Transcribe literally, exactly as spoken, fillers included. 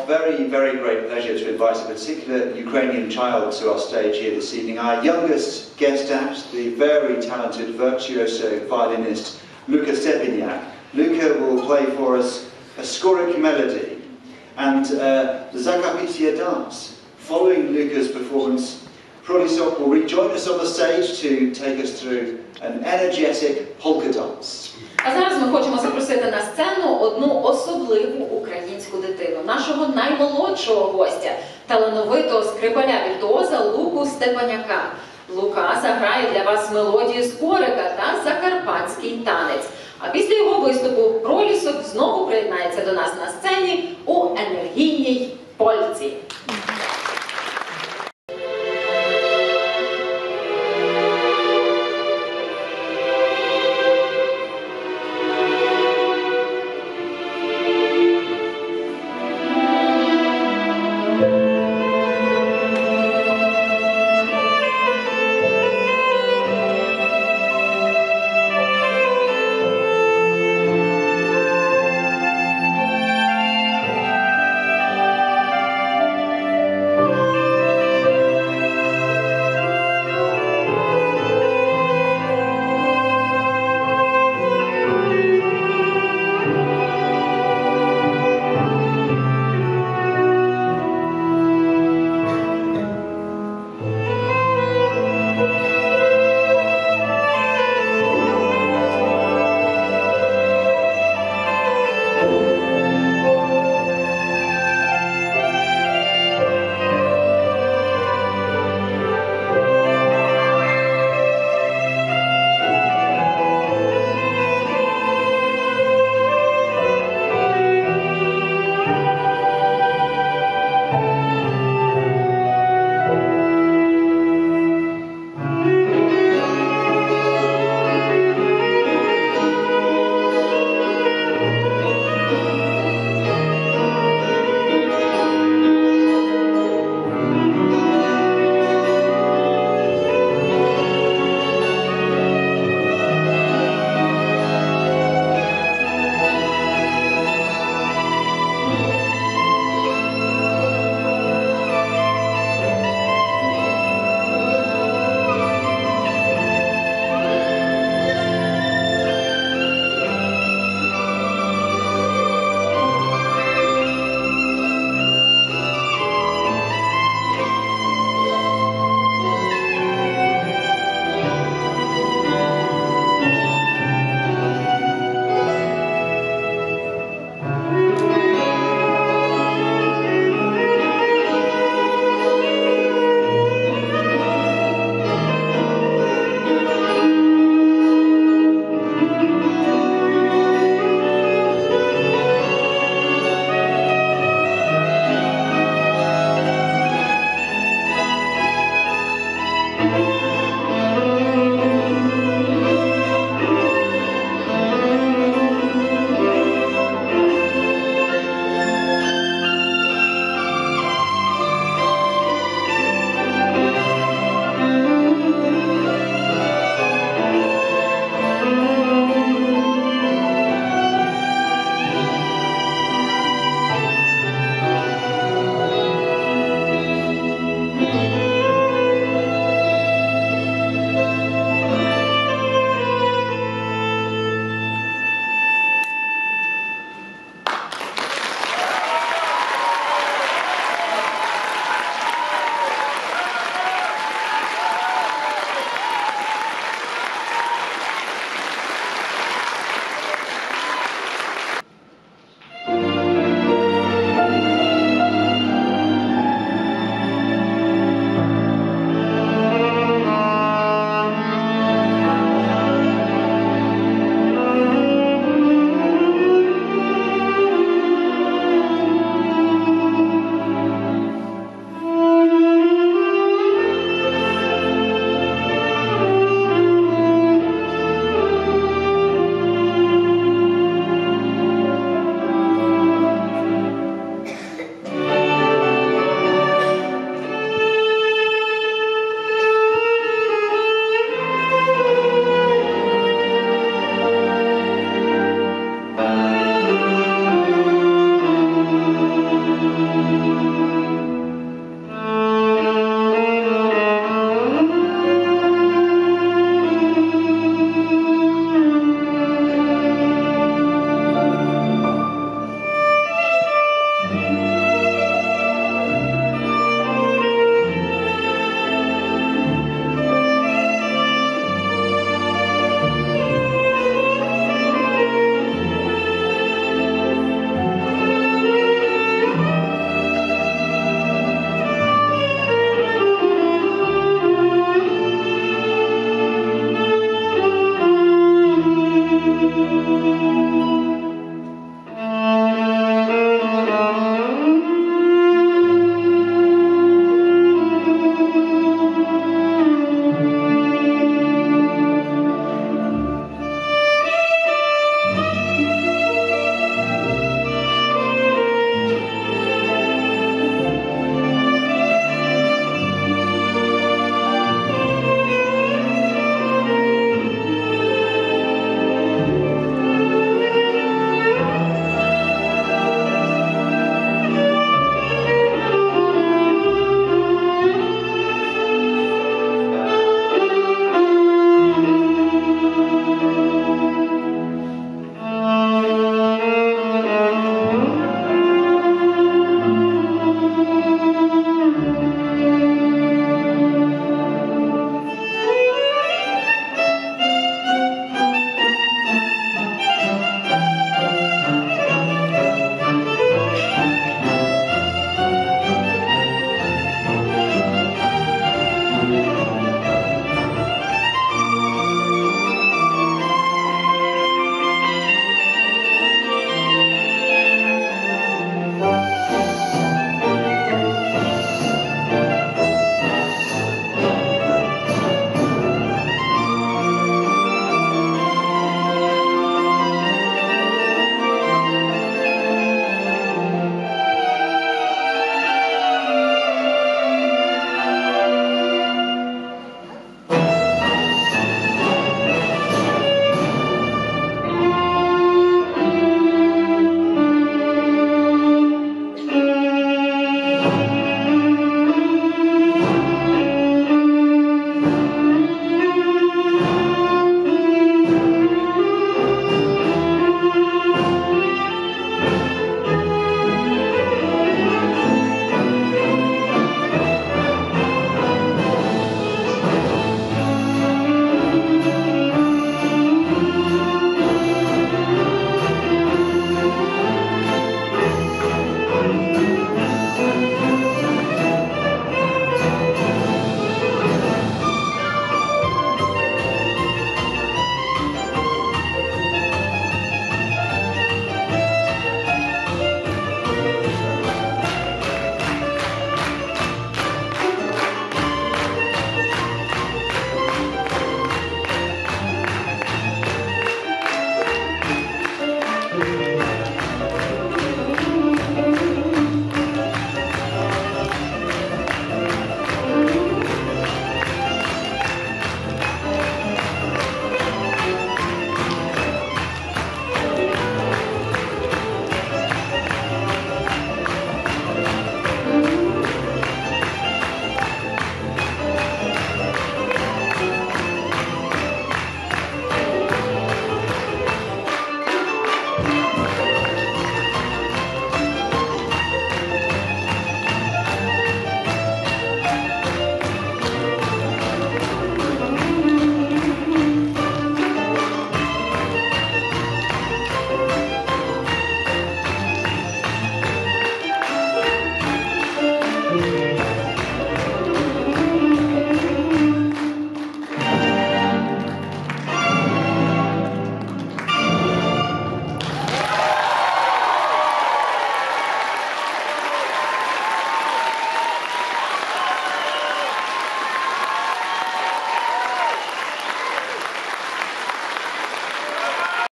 very, very great pleasure to invite a particular Ukrainian child to our stage here this evening. Our youngest guest act, the very talented virtuoso violinist Luka Stepiniak. Luka will play for us a Skoric melody and uh, the Zakapitia dance. Following Luka's performance, Prolisok will rejoin us on the stage to take us through an energetic polka dance. А зараз ми хочемо запросити на сцену одну особливу українську дитину, нашого наймолодшого гостя, талановитого скрипаля-віртуоза Луку Степаняка. Лука заграє для вас мелодію Скорика та закарпатський танець. А після його виступу Пролісок знову приєднається до нас на сцені у енергійній польці. Thank you.